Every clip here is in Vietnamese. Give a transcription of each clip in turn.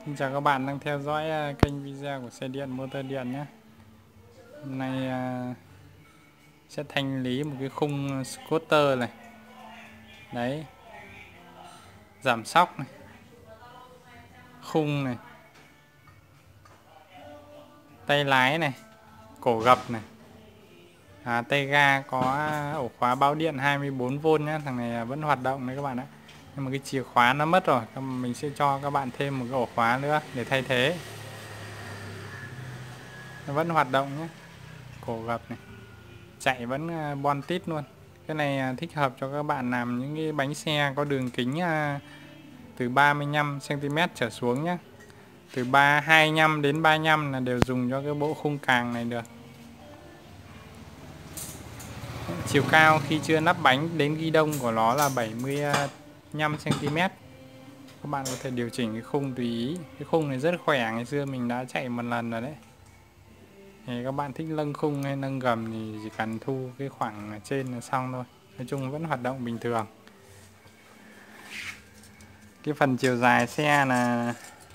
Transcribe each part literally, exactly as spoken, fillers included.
Xin chào các bạn đang theo dõi à, kênh video của xe điện motor điện nhé. Hôm nay à, sẽ thanh lý một cái khung scooter này. Đấy. Giảm xóc này. Khung này. Tay lái này. Cổ gập này. À, tay ga có ổ khóa báo điện hai mươi bốn vôn nhé. Thằng này vẫn hoạt động đấy các bạn ạ. Nhưng mà cái chìa khóa nó mất rồi. Mình sẽ cho các bạn thêm một cái ổ khóa nữa để thay thế. Nó vẫn hoạt động nhé. Cổ gập này, chạy vẫn bon tít luôn. Cái này thích hợp cho các bạn làm những cái bánh xe có đường kính từ ba mươi lăm xăng ti mét trở xuống nhé. Từ ba hai mươi lăm đến ba mươi lăm là đều dùng cho cái bộ khung càng này được. Chiều cao khi chưa lắp bánh đến ghi đông của nó là bảy mươi lăm xăng ti mét. Các bạn có thể điều chỉnh cái khung tùy ý. Cái khung này rất khỏe, ngày xưa mình đã chạy một lần rồi đấy. Thì các bạn thích nâng khung hay nâng gầm thì chỉ cần thu cái khoảng ở trên là xong thôi. Nói chung vẫn hoạt động bình thường. Cái phần chiều dài xe là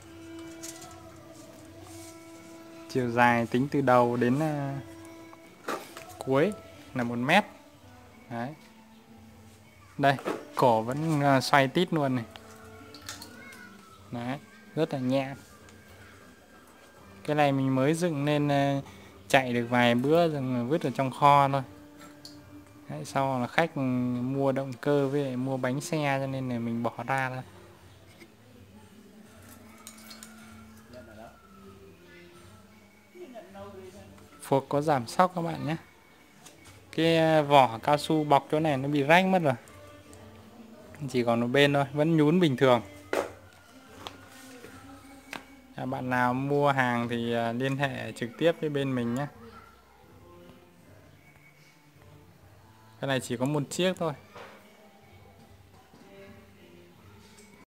chiều dài tính từ đầu đến uh, cuối là một mét. Đấy. Đây, cổ vẫn uh, xoay tít luôn này. Đấy, rất là nhẹ. Cái này mình mới dựng nên uh, chạy được vài bữa rồi vứt ở trong kho thôi. Đấy, sau là khách mua động cơ với mua bánh xe cho nên là mình bỏ ra thôi. Phuộc có giảm xóc các bạn nhé. Cái vỏ cao su bọc chỗ này nó bị rách mất rồi. Chỉ còn một bên thôi, vẫn nhún bình thường. À, bạn nào mua hàng thì liên hệ trực tiếp với bên mình nhé. Cái này chỉ có một chiếc thôi.